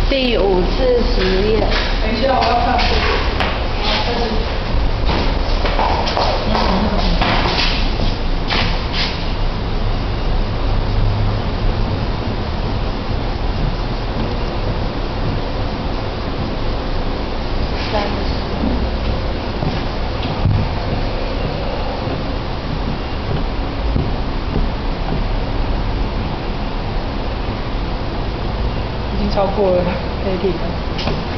第5次实验。 等一下，我要看。好，开始。已经超过了可以停了。